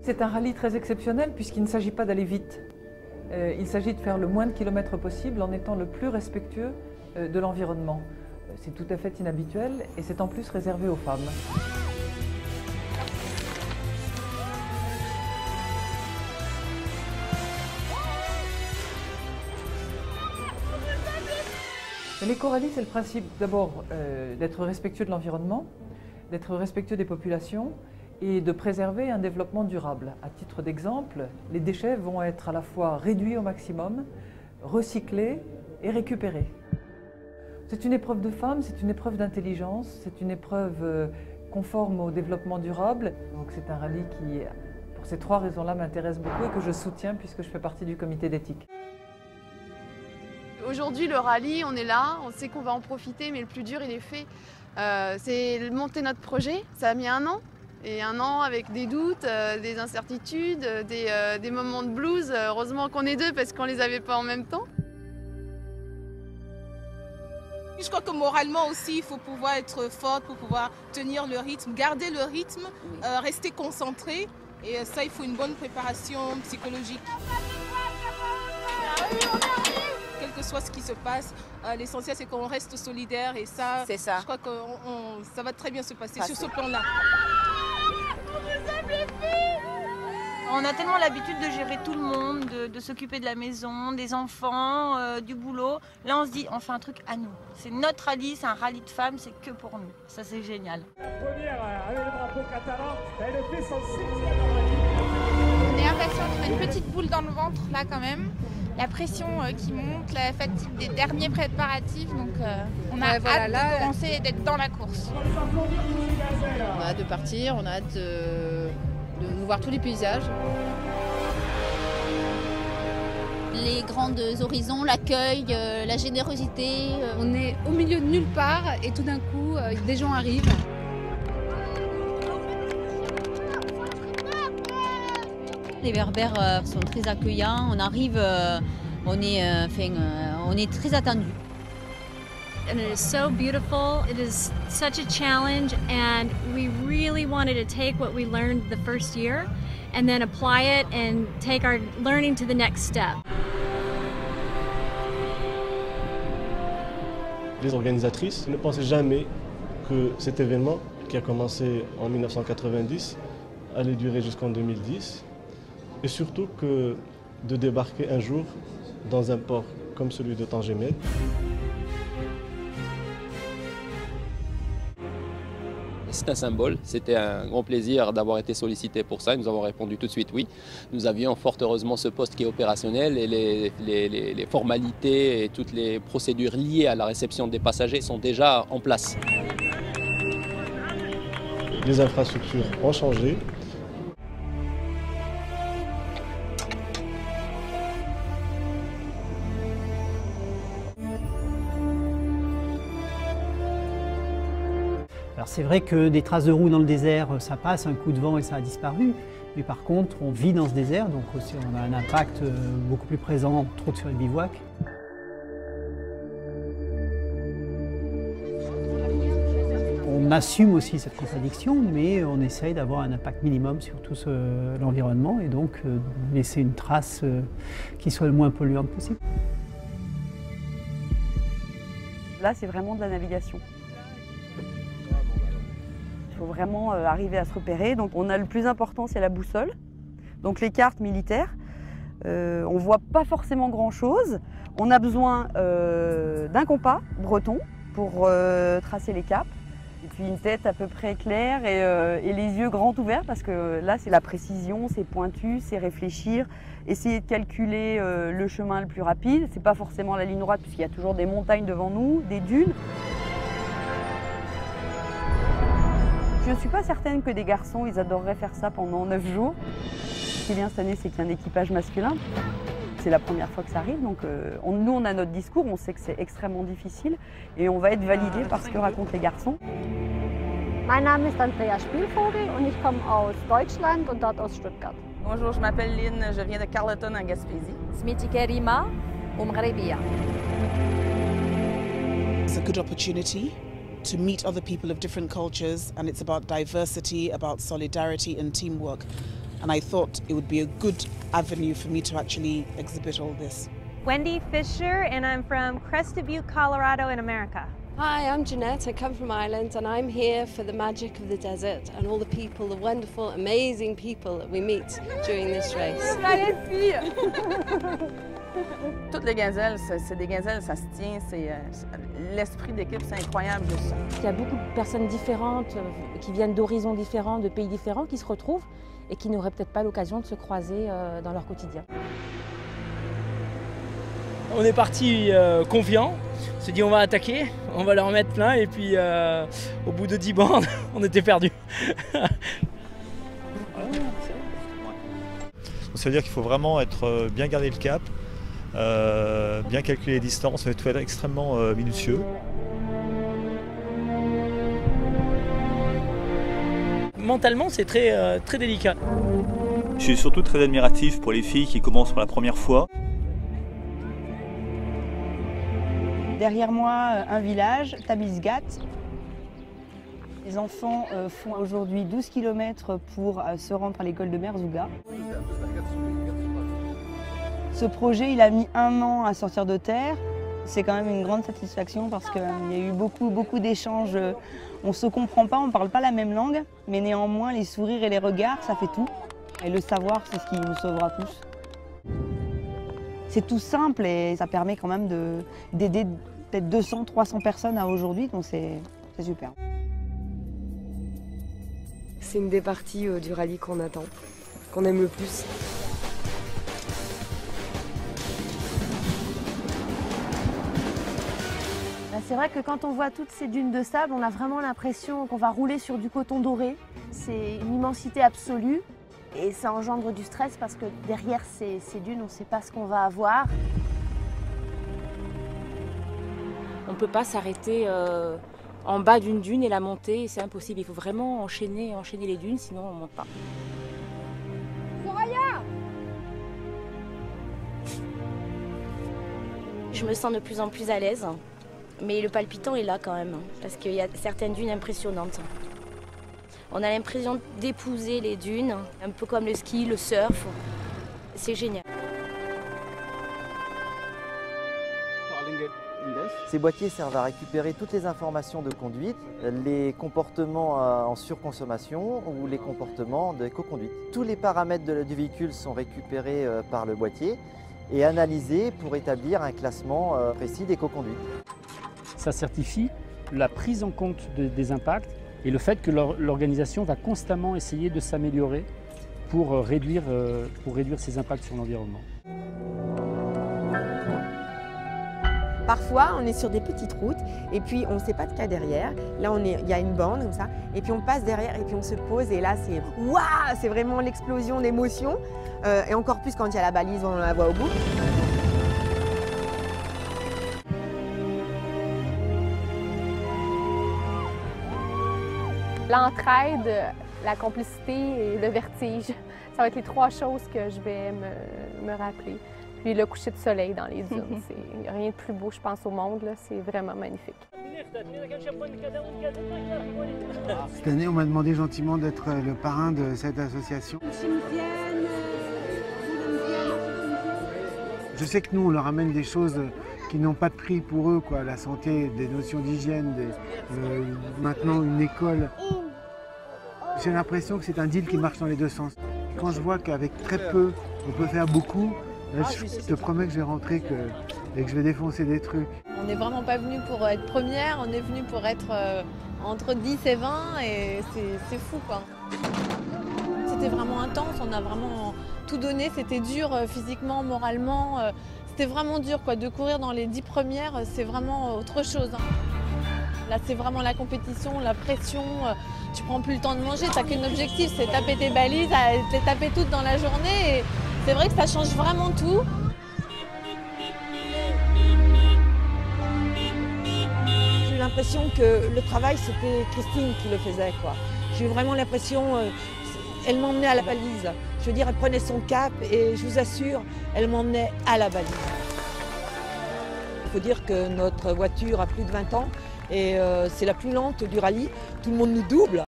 C'est un rallye très exceptionnel puisqu'il ne s'agit pas d'aller vite. Il s'agit de faire le moins de kilomètres possible en étant le plus respectueux de l'environnement. C'est tout à fait inhabituel et c'est en plus réservé aux femmes. L'éco-rallye, c'est le principe d'abord d'être respectueux de l'environnement, d'être respectueux des populations et de préserver un développement durable. À titre d'exemple, les déchets vont être à la fois réduits au maximum, recyclés et récupérés. C'est une épreuve de femmes, c'est une épreuve d'intelligence, c'est une épreuve conforme au développement durable. Donc c'est un rallye qui, pour ces trois raisons-là, m'intéresse beaucoup et que je soutiens puisque je fais partie du comité d'éthique. Aujourd'hui, le rallye, on est là, on sait qu'on va en profiter, mais le plus dur, il est fait. C'est monter notre projet, ça a mis 1 an. Et 1 an avec des doutes, des incertitudes, des moments de blues. Heureusement qu'on est 2 parce qu'on ne les avait pas en même temps. Je crois que moralement aussi, il faut pouvoir être forte pour pouvoir tenir le rythme, garder le rythme, rester concentré. Et ça, il faut une bonne préparation psychologique. Quel que soit ce qui se passe, l'essentiel c'est qu'on reste solidaire et ça, je crois que ça va très bien se passer sur ce plan-là. On a tellement l'habitude de gérer tout le monde, de s'occuper de la maison, des enfants, du boulot. Là, on se dit, on fait un truc à nous. C'est notre rallye, c'est un rallye de femmes, c'est que pour nous. Ça, c'est génial. La première, avec le drapeau catalan, elle fait son 6e On est impatient, on a une petite boule dans le ventre, là, quand même. La pression qui monte, la fatigue des derniers préparatifs. Donc, on a hâte de commencer et d'être dans la course. On a hâte de partir, on a hâte de voir tous les paysages. Les grands horizons, l'accueil, la générosité. On est au milieu de nulle part et tout d'un coup, des gens arrivent. Les Berbères sont très accueillants, on arrive, on est très attendus. And it is so beautiful. It is such a challenge, and we really wanted to take what we learned the first year and then apply it and take our learning to the next step. Les organisatrices ne pensaient jamais que cet événement, qui a commencé en 1990, allait durer jusqu'en 2010, et surtout que de débarquer un jour dans un port comme celui de Tanger-Med. C'est un symbole, c'était un grand plaisir d'avoir été sollicité pour ça et nous avons répondu tout de suite oui. Nous avions fort heureusement ce poste qui est opérationnel et les formalités et toutes les procédures liées à la réception des passagers sont déjà en place. Les infrastructures ont changé. Alors c'est vrai que des traces de roues dans le désert, ça passe, un coup de vent et ça a disparu. Mais par contre, on vit dans ce désert, donc aussi on a un impact beaucoup plus présent, entre autres sur les bivouacs. On assume aussi cette contradiction, mais on essaye d'avoir un impact minimum sur tout l'environnement et donc laisser une trace qui soit le moins polluante possible. Là, c'est vraiment de la navigation. Il faut vraiment arriver à se repérer. Donc on a le plus important, c'est la boussole, donc les cartes militaires. On ne voit pas forcément grand-chose. On a besoin d'un compas breton pour tracer les caps. Et puis une tête à peu près claire et les yeux grands ouverts parce que là c'est la précision, c'est pointu, c'est réfléchir, essayer de calculer le chemin le plus rapide. C'est pas forcément la ligne droite puisqu'il y a toujours des montagnes devant nous, des dunes. Je ne suis pas certaine que des garçons, ils adoreraient faire ça pendant 9 jours. Ce qui est bien cette année, c'est qu'il y a un équipage masculin. C'est la première fois que ça arrive, donc nous on a notre discours, on sait que c'est extrêmement difficile et on va être validé par ce que racontent les garçons. Mein Name ist Andrea Spielvogel und ich komme aus Deutschland und dort aus Stuttgart. Bonjour, je m'appelle Lynn, je viens de Carleton en Gaspésie. اسميتي كريمة ومغربية. It's a good opportunity to meet other people of different cultures, and it's about diversity, about solidarity and teamwork. and I thought it would be a good avenue for me to actually exhibit all this. Wendy Fisher, and I'm from Crested Butte, Colorado in America. Hi, I'm Jeanette. I come from Ireland and I'm here for the magic of the desert and all the people, the wonderful, amazing people that we meet during this race. Toutes les gazelles, c'est des gazelles, ça se tient, l'esprit d'équipe, c'est incroyable de ça. Il y a beaucoup de personnes différentes qui viennent d'horizons différents, de pays différents, qui se retrouvent et qui n'auraient peut-être pas l'occasion de se croiser dans leur quotidien. On est parti confiant, on s'est dit on va attaquer, on va leur mettre plein et puis au bout de 10 bandes, on était perdus. Ça veut dire qu'il faut vraiment être bien garder le cap, bien calculer les distances, il faut être extrêmement minutieux. Mentalement, c'est très délicat. Je suis surtout très admiratif pour les filles qui commencent pour la première fois. Derrière moi, un village, Tabisgat. Les enfants font aujourd'hui 12 km pour se rendre à l'école de Merzouga. Ce projet, il a mis 1 an à sortir de terre. C'est quand même une grande satisfaction parce qu'il y a eu beaucoup d'échanges. On ne se comprend pas, on ne parle pas la même langue, mais néanmoins, les sourires et les regards, ça fait tout. Et le savoir, c'est ce qui nous sauvera tous. C'est tout simple et ça permet quand même d'aider peut-être 200, 300 personnes à aujourd'hui, donc c'est super. C'est une des parties du rallye qu'on attend, qu'on aime le plus. C'est vrai que quand on voit toutes ces dunes de sable, on a vraiment l'impression qu'on va rouler sur du coton doré. C'est une immensité absolue et ça engendre du stress parce que derrière ces dunes, on ne sait pas ce qu'on va avoir. On ne peut pas s'arrêter en bas d'une dune et la monter, c'est impossible. Il faut vraiment enchaîner les dunes, sinon on ne monte pas. Soraya! Je me sens de plus en plus à l'aise, mais le palpitant est là quand même, parce qu'il y a certaines dunes impressionnantes. On a l'impression d'épouser les dunes, un peu comme le ski, le surf. C'est génial. Ces boîtiers servent à récupérer toutes les informations de conduite, les comportements en surconsommation ou les comportements d'éco-conduite. Tous les paramètres du véhicule sont récupérés par le boîtier et analysés pour établir un classement précis d'éco-conduite. Ça certifie la prise en compte des impacts et le fait que l'organisation va constamment essayer de s'améliorer pour réduire ces impacts sur l'environnement. Parfois, on est sur des petites routes et puis on ne sait pas de cas derrière. Là, il y a une bande comme ça et puis on passe derrière et puis on se pose et là, c'est waouh, c'est vraiment l'explosion d'émotion et encore plus quand il y a la balise, on la voit au bout. L'entraide, la complicité et le vertige, ça va être les 3 choses que je vais me rappeler. Puis le coucher de soleil dans les dunes, il n'y a rien de plus beau, je pense, au monde, c'est vraiment magnifique. Cette année, on m'a demandé gentiment d'être le parrain de cette association. Je sais que nous, on leur amène des choses qui n'ont pas de prix pour eux, quoi. La santé, des notions d'hygiène, maintenant une école. J'ai l'impression que c'est un deal qui marche dans les 2 sens. Quand je vois qu'avec très peu, on peut faire beaucoup, là, je te promets que je vais rentrer et que je vais défoncer des trucs. On n'est vraiment pas venu pour être première, on est venu pour être entre 10 et 20 et c'est fou quoi. C'était vraiment intense, on a vraiment tout donné, c'était dur physiquement, moralement. C'était vraiment dur quoi, de courir dans les 10 premières, c'est vraiment autre chose. Là c'est vraiment la compétition, la pression, tu prends plus le temps de manger, tu n'as qu'un objectif, c'est taper tes balises, les taper toutes dans la journée. Et c'est vrai que ça change vraiment tout. J'ai eu l'impression que le travail, c'était Christine qui le faisait, quoi. J'ai eu vraiment l'impression, elle m'emmenait à la balise. Je veux dire, elle prenait son cap et je vous assure, elle m'emmenait à la balise. Il faut dire que notre voiture a plus de 20 ans et c'est la plus lente du rallye. Tout le monde nous double.